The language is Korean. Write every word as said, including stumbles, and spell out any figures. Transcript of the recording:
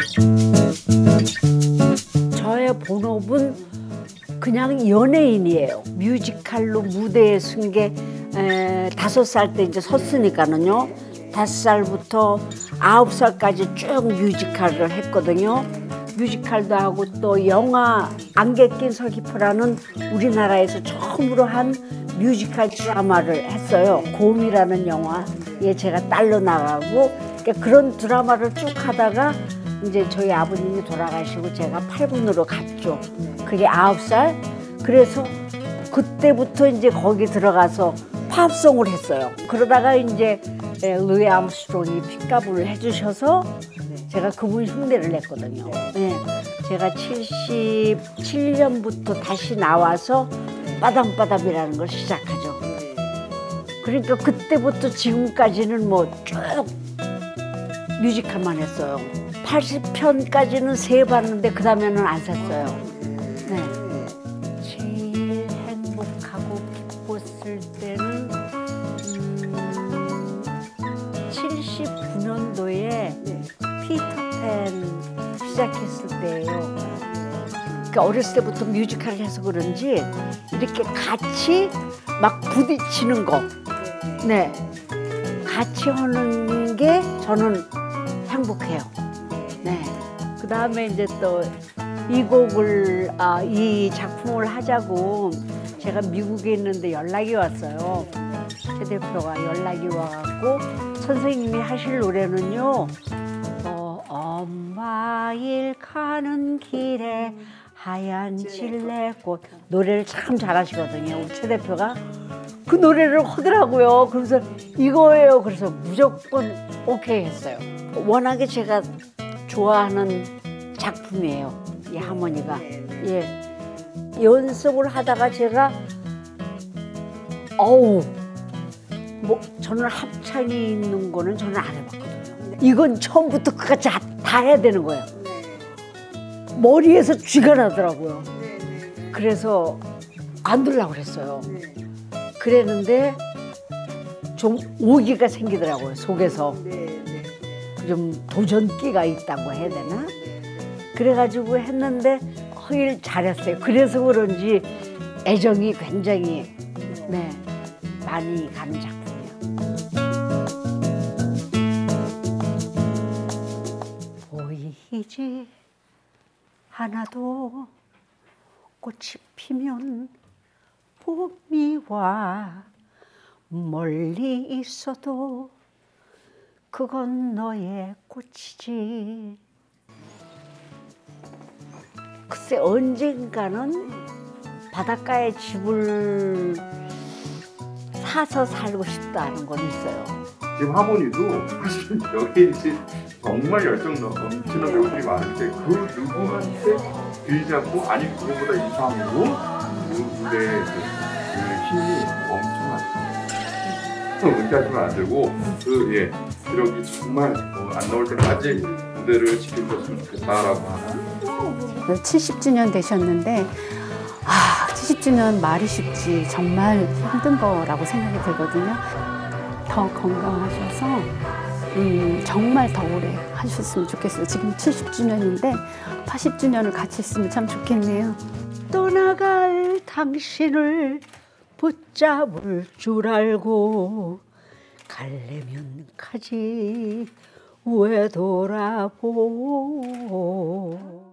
저의 본업은 그냥 연예인이에요. 뮤지컬로 무대에 쓴 게 다섯 살 때 이제 섰으니까는요. 다섯 살부터 아홉 살까지 쭉 뮤지컬을 했거든요. 뮤지컬도 하고 또 영화 안개 낀 서귀포라는 우리나라에서 처음으로 한 뮤지컬 드라마를 했어요. 곰이라는 영화에 제가 딸로 나가고 그러니까 그런 드라마를 쭉 하다가 이제 저희 아버님이 돌아가시고 제가 팔 군으로 갔죠. 그게 아홉 살. 그래서 그때부터 이제 거기 들어가서 팝송을 했어요. 그러다가 이제 루이 암스트롱이 픽업을 해주셔서 제가 그분 흉내를 냈거든요. 네. 제가 칠십칠 년부터 다시 나와서 빠담빠담이라는 걸 시작하죠. 그러니까 그때부터 지금까지는 뭐 쭉 뮤지컬만 했어요. 팔십 편까지는 세 봤는데 그 다음에는 안 샀어요. 네. 제일 행복하고 기뻤을 때는 음, 칠십구 년도에 피터팬 시작했을 때예요. 그러니까 어렸을 때부터 뮤지컬을 해서 그런지 이렇게 같이 막 부딪히는 거, 네, 같이 하는 게 저는 행복해요. 네. 그 다음에 이제 또 이 곡을, 아, 이 작품을 하자고 제가 미국에 있는데 연락이 왔어요. 최 대표가 연락이 와갖고 선생님이 하실 노래는요, 어, 엄마 일 가는 길에 하얀 질레꽃 노래를 참 잘하시거든요. 우리 최 대표가 그 노래를 하더라고요. 그래서 이거예요. 그래서 무조건 오케이 했어요. 워낙에 제가 좋아하는 작품이에요. 이 하모니가. 예. 연습을 하다가 제가 어우 뭐 저는 합창이 있는 거는 저는 안 해봤거든요. 이건 처음부터 끝까지 다, 다 해야 되는 거예요. 머리에서 쥐가 나더라고요. 그래서 안 들려고 그랬어요. 그랬는데 좀 오기가 생기더라고요. 속에서. 좀 도전기가 있다고 해야 되나? 그래가지고 했는데 허일 잘했어요. 그래서 그런지 애정이 굉장히 네, 많이 가는 작품이에요. 보이지 않아도 꽃이 피면 봄이 와. 멀리 있어도 그건 너의 꽃이지. 글쎄 언젠가는 바닷가에 집을 사서 살고 싶다는 건 있어요. 지금 하모니도 사실 여기 이제 정말 열정 넘치는 배우들이 많은데 그 누구한테 비리지 않고 아니 그거보다 이상으로 그 무대의 그 힘이 엄청나요. 은퇴하시면 안 되고 그 예 기록이 정말 어, 안 나올 때까지 무대를 지켜줬으면 좋겠다라고 하나. 칠십 주년 되셨는데 아 칠십 주년 말이 쉽지 정말 힘든 거라고 생각이 들거든요. 더 건강하셔서 음, 정말 더 오래 하셨으면 좋겠어요. 지금 칠십 주년인데 팔십 주년을 같이 했으면 참 좋겠네요. 떠나갈 당신을 붙잡을 줄 알고 가려면 가지 왜 돌아보